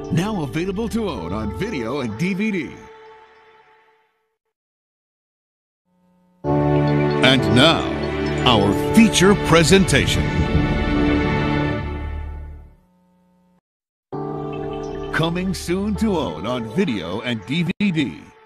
Now available to own on video and DVD. And now, our feature presentation. Coming soon to own on video and DVD.